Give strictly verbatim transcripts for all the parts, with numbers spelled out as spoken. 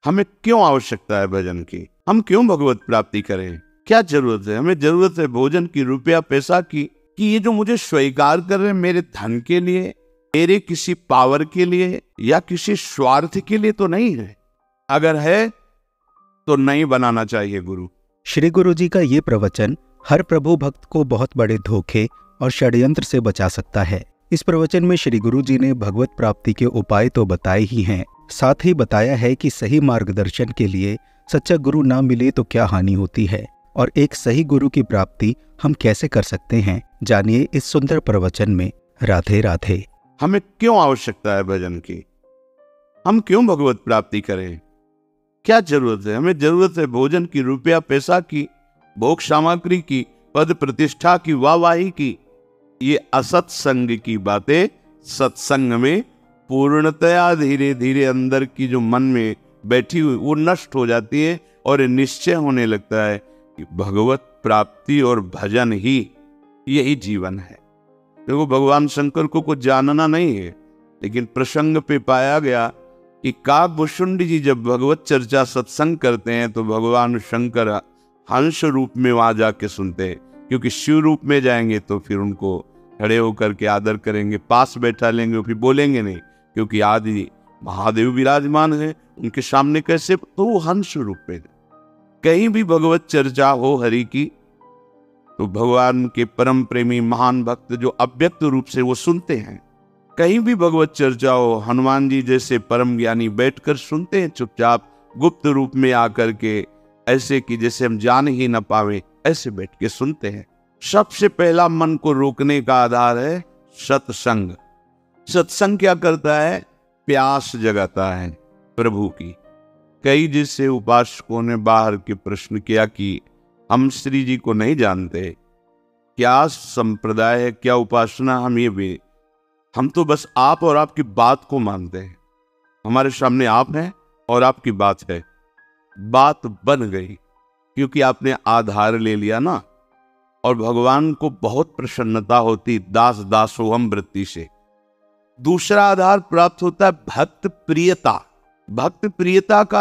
हमें क्यों आवश्यकता है भजन की? हम क्यों भगवत प्राप्ति करें? क्या जरूरत है? हमें जरूरत है भोजन की, रुपया पैसा की, कि ये जो मुझे स्वीकार कर रहे हैं मेरे धन के लिए, मेरे किसी पावर के लिए या किसी स्वार्थ के लिए तो नहीं है। अगर है तो नहीं बनाना चाहिए गुरु। श्री गुरु जी का ये प्रवचन हर प्रभु भक्त को बहुत बड़े धोखे और षड्यंत्र से बचा सकता है। इस प्रवचन में श्री गुरु जी ने भगवत प्राप्ति के उपाय तो बताए ही हैं, साथ ही बताया है कि सही मार्गदर्शन के लिए सच्चा गुरु ना मिले तो क्या हानि होती है और एक सही गुरु की प्राप्ति हम कैसे कर सकते हैं। जानिए इस सुंदर प्रवचन में। राधे राधे। हमें क्यों आवश्यकता है भजन की? हम क्यों भगवत प्राप्ति करें? क्या जरूरत है? हमें जरूरत है भोजन की, रुपया पैसा की, भोग सामग्री की, पद प्रतिष्ठा की, वाहवाही की। ये असत्संग की बातें सत्संग में पूर्णतया धीरे धीरे अंदर की जो मन में बैठी हुई वो नष्ट हो जाती है और निश्चय होने लगता है कि भगवत प्राप्ति और भजन ही यही जीवन है। देखो, भगवान शंकर को कुछ जानना नहीं है, लेकिन प्रसंग पे पाया गया कि काकभूषुंड जी जब भगवत चर्चा सत्संग करते हैं तो भगवान शंकर हंस रूप में वहां जाके सुनते हैं, क्योंकि शिव रूप में जाएंगे तो फिर उनको खड़े होकर के आदर करेंगे, पास बैठा लेंगे, फिर बोलेंगे नहीं, क्योंकि आदि महादेव विराजमान है, उनके सामने कैसे, तो वो हंस रूप में। कहीं भी भगवत चर्चा हो हरि की तो भगवान के परम प्रेमी महान भक्त जो अव्यक्त रूप से वो सुनते हैं। कहीं भी भगवत चर्चा हो, हनुमान जी जैसे परम ज्ञानी बैठकर सुनते हैं चुपचाप, गुप्त रूप में आकर के, ऐसे कि जैसे हम जान ही न पावे, ऐसे बैठ के सुनते हैं। सबसे पहला मन को रोकने का आधार है सत्संग। सत्संग क्या करता है? प्यास जगाता है प्रभु की। कई जिससे उपासकों ने बाहर के प्रश्न किया कि हम श्री जी को नहीं जानते, क्या संप्रदाय है, क्या उपासना, हम ये भी, हम तो बस आप और आपकी बात को मानते हैं। हमारे सामने आप हैं और आपकी बात है। बात बन गई क्योंकि आपने आधार ले लिया ना, और भगवान को बहुत प्रसन्नता होती दास दासोहम वृत्ति से। दूसरा आधार प्राप्त होता है भक्त प्रियता। भक्त प्रियता का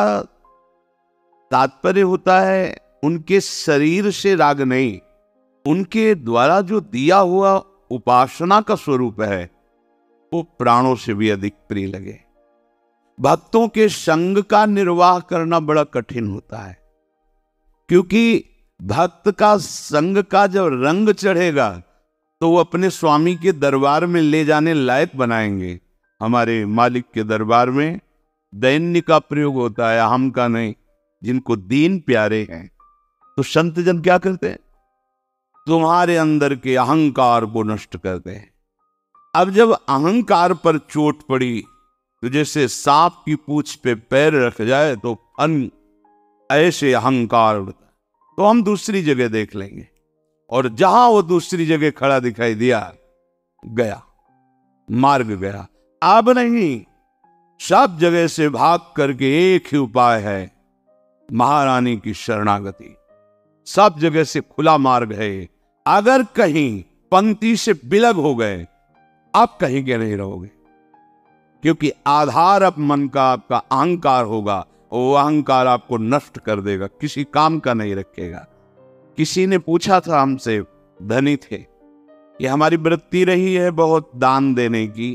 तात्पर्य होता है उनके शरीर से राग नहीं, उनके द्वारा जो दिया हुआ उपासना का स्वरूप है वो प्राणों से भी अधिक प्रिय लगे। भक्तों के संग का निर्वाह करना बड़ा कठिन होता है, क्योंकि भक्त का संग का जब रंग चढ़ेगा तो वो अपने स्वामी के दरबार में ले जाने लायक बनाएंगे। हमारे मालिक के दरबार में दैन्य का प्रयोग होता है, हम का नहीं, जिनको दीन प्यारे हैं। तो संत जन क्या करते हैं? तुम्हारे अंदर के अहंकार को नष्ट करते हैं। अब जब अहंकार पर चोट पड़ी तो जैसे सांप की पूंछ पे पैर रख जाए तो अन ऐसे अहंकार उड़ता, तो हम दूसरी जगह देख लेंगे। और जहां वो दूसरी जगह खड़ा दिखाई दिया, गया मार्ग गया। अब नहीं, सब जगह से भाग करके एक ही उपाय है, महारानी की शरणागति। सब जगह से खुला मार्ग है। अगर कहीं पंक्ति से बिलग हो गए, आप कहीं के नहीं रहोगे, क्योंकि आधार अब मन का आपका अहंकार होगा, वो अहंकार आपको नष्ट कर देगा, किसी काम का नहीं रखेगा। किसी ने पूछा था हमसे, धनी थे, कि हमारी वृत्ति रही है बहुत दान देने की,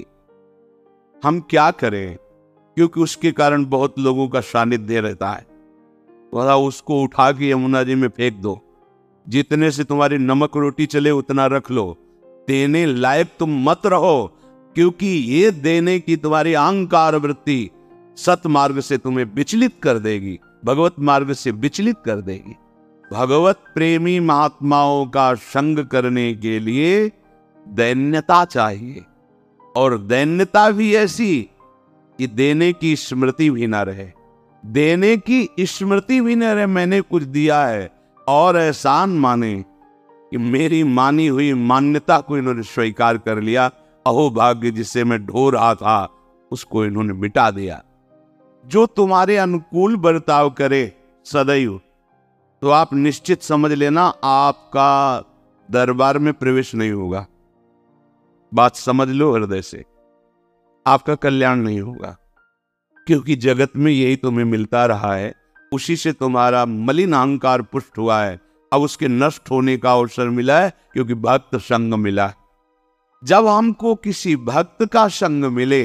हम क्या करें, क्योंकि उसके कारण बहुत लोगों का सानिध्य रहता है। बोला उसको उठा के यमुना जी में फेंक दो, जितने से तुम्हारी नमक रोटी चले उतना रख लो, देने लायक तुम मत रहो, क्योंकि ये देने की तुम्हारी अहंकार वृत्ति सत मार्ग से तुम्हें विचलित कर देगी, भगवत मार्ग से विचलित कर देगी। भगवत प्रेमी महात्माओं का संग करने के लिए दैन्यता चाहिए, और दैन्यता भी ऐसी कि देने की स्मृति भी ना रहे। देने की स्मृति भी न रहे, मैंने कुछ दिया है, और एहसान माने कि मेरी मानी हुई मान्यता को इन्होंने स्वीकार कर लिया। अहो भाग्य, जिससे मैं ढो रहा था उसको इन्होंने मिटा दिया। जो तुम्हारे अनुकूल बर्ताव करे सदैव, तो आप निश्चित समझ लेना आपका दरबार में प्रवेश नहीं होगा। बात समझ लो हृदय से, आपका कल्याण नहीं होगा। क्योंकि जगत में यही तुम्हें मिलता रहा है, उसी से तुम्हारा मलिन अहंकार पुष्ट हुआ है। अब उसके नष्ट होने का अवसर मिला है क्योंकि भक्त संग मिला है। जब हमको किसी भक्त का संग मिले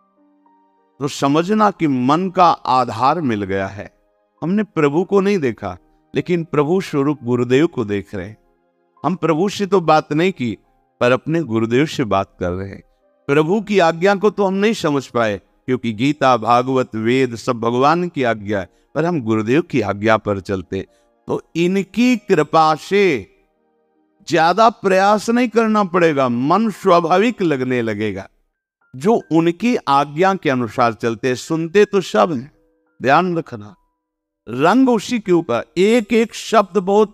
तो समझना कि मन का आधार मिल गया है। हमने प्रभु को नहीं देखा, लेकिन प्रभु स्वरूप गुरुदेव को देख रहे हैं। हम प्रभु से तो बात नहीं की, पर अपने गुरुदेव से बात कर रहे हैं। प्रभु की आज्ञा को तो हम नहीं समझ पाए, क्योंकि गीता, भागवत, वेद सब भगवान की आज्ञा है, पर हम गुरुदेव की आज्ञा पर चलते। तो इनकी कृपा से ज्यादा प्रयास नहीं करना पड़ेगा, मन स्वाभाविक लगने लगेगा। जो उनकी आज्ञा के अनुसार चलते, सुनते तो सब हैं, ध्यान रखना, रंग उसी के ऊपर। एक एक शब्द बहुत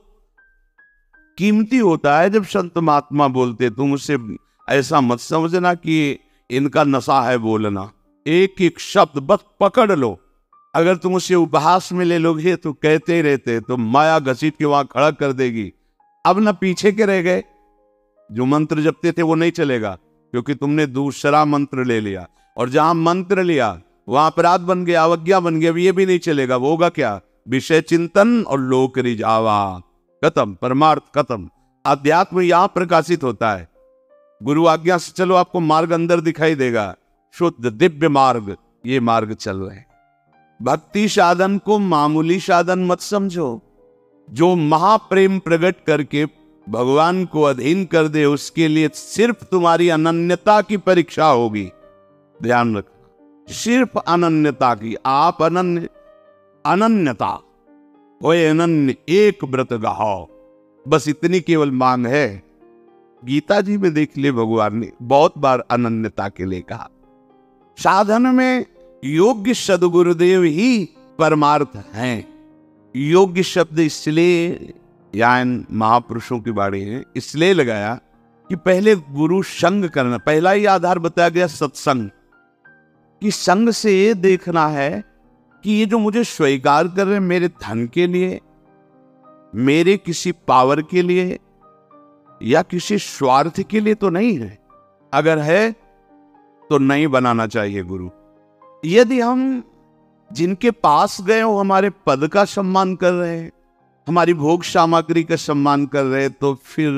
कीमती होता है। जब संत महात्मा बोलते, तुम उसे ऐसा मत समझना कि इनका नशा है बोलना। एक एक शब्द बस पकड़ लो। अगर तुम उसे उपहास में ले लोगे तो कहते ही रहते, तो माया घसीट के वहां खड़ा कर देगी। अब न पीछे के रह गए, जो मंत्र जपते थे वो नहीं चलेगा, क्योंकि तुमने दूसरा मंत्र ले लिया, और जहां मंत्र लिया वहां अपराध बन गया, अवज्ञा बन गया। अब ये भी नहीं चलेगा। वो होगा क्या? विषय चिंतन और लोक रिझावा, खत्म, परमार्थ खत्म। अध्यात्म यहां प्रकाशित होता है। गुरु आज्ञा से चलो, आपको मार्ग अंदर दिखाई देगा, शुद्ध दिव्य मार्ग, ये मार्ग चल रहे हैं। भक्ति साधन को मामूली साधन मत समझो। जो महाप्रेम प्रकट करके भगवान को अधीन कर दे, उसके लिए सिर्फ तुम्हारी अनन्यता की परीक्षा होगी। ध्यान रखना, सिर्फ अनन्यता की। आप अनन्य, अनन्यता ओए अनन्य एक व्रत गाओ, बस इतनी केवल मांग है। गीता जी में देख ले, भगवान ने बहुत बार अनन्यता के लिए कहा। साधन में योग्य सदगुरुदेव ही परमार्थ हैं। योग्य शब्द इसलिए यान महापुरुषों की बाणी है इसलिए लगाया कि पहले गुरु संग करना, पहला ही आधार बताया गया सत्संग, कि संग से ये देखना है कि ये जो मुझे स्वीकार कर रहे हैं मेरे धन के लिए, मेरे किसी पावर के लिए या किसी स्वार्थ के लिए तो नहीं है। अगर है तो नहीं बनाना चाहिए गुरु। यदि हम जिनके पास गए हो हमारे पद का सम्मान कर रहे हैं, हमारी भोग सामग्री का सम्मान कर रहे हैं, तो फिर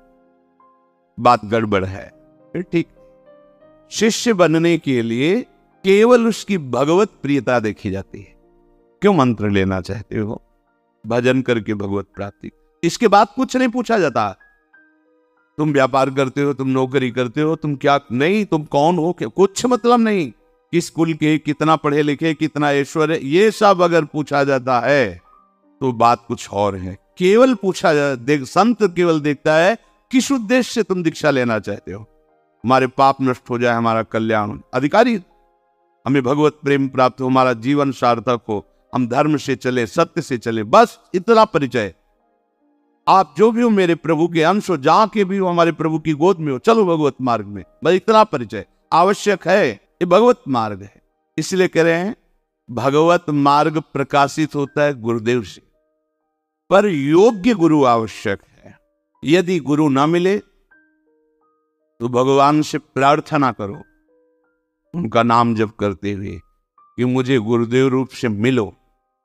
बात गड़बड़ है। फिर ठीक, शिष्य बनने के लिए केवल उसकी भगवत प्रियता देखी जाती है। क्यों मंत्र लेना चाहते हो? भजन करके भगवत प्राप्ति, इसके बाद कुछ नहीं पूछा जाता। तुम व्यापार करते हो, तुम नौकरी करते हो, तुम क्या नहीं, तुम कौन हो, क्या, कुछ मतलब नहीं। किस कुल के, कितना पढ़े लिखे, कितना ऐश्वर्य, ये सब अगर पूछा जाता है तो बात कुछ और है। केवल पूछा जा देख संत केवल देखता है किस उद्देश्य से तुम दीक्षा लेना चाहते हो। हमारे पाप नष्ट हो जाए, हमारा कल्याण, अधिकारी हमें भगवत प्रेम प्राप्त हो, हमारा जीवन सार्थक हो, हम धर्म से चले, सत्य से चले, बस इतना परिचय। आप जो भी हो मेरे प्रभु के अंश हो, जहां के भी हो हमारे प्रभु की गोद में हो, चलो भगवत मार्ग में, बस इतना परिचय आवश्यक है। ये भगवत मार्ग है। इसलिए कह रहे हैं भगवत मार्ग प्रकाशित होता है गुरुदेव से, पर योग्य गुरु आवश्यक है। यदि गुरु ना मिले तो भगवान से प्रार्थना करो, उनका नाम जप करते हुए कि मुझे गुरुदेव रूप से मिलो।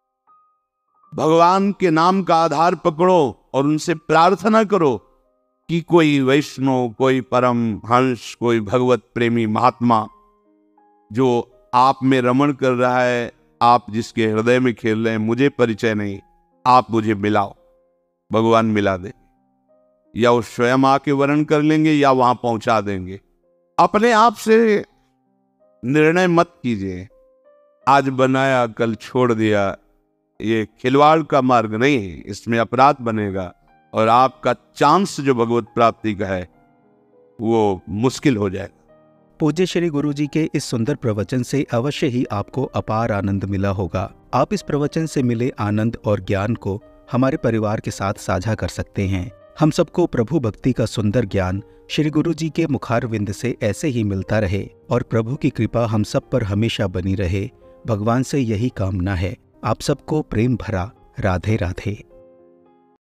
भगवान के नाम का आधार पकड़ो और उनसे प्रार्थना करो कि कोई वैष्णव, कोई परम हंस, कोई भगवत प्रेमी महात्मा जो आप में रमण कर रहा है, आप जिसके हृदय में खेल रहे हैं, मुझे परिचय नहीं, आप मुझे मिलाओ। भगवान मिला दे, या वो स्वयं आके वर्ण कर लेंगे या वहां पहुंचा देंगे। अपने आप से निर्णय मत कीजिए, आज बनाया कल छोड़ दिया, ये खिलवाड़ का मार्ग नहीं है, इसमें अपराध बनेगा और आपका चांस जो भगवत प्राप्ति का है वो मुश्किल हो जाएगा। पूज्य श्री गुरु जी के इस सुंदर प्रवचन से अवश्य ही आपको अपार आनंद मिला होगा। आप इस प्रवचन से मिले आनंद और ज्ञान को हमारे परिवार के साथ साझा कर सकते हैं। हम सबको प्रभु भक्ति का सुंदर ज्ञान श्री गुरु जी के मुखारविंद से ऐसे ही मिलता रहे और प्रभु की कृपा हम सब पर हमेशा बनी रहे। भगवान से यही कामना है। आप सबको प्रेम भरा राधे राधे।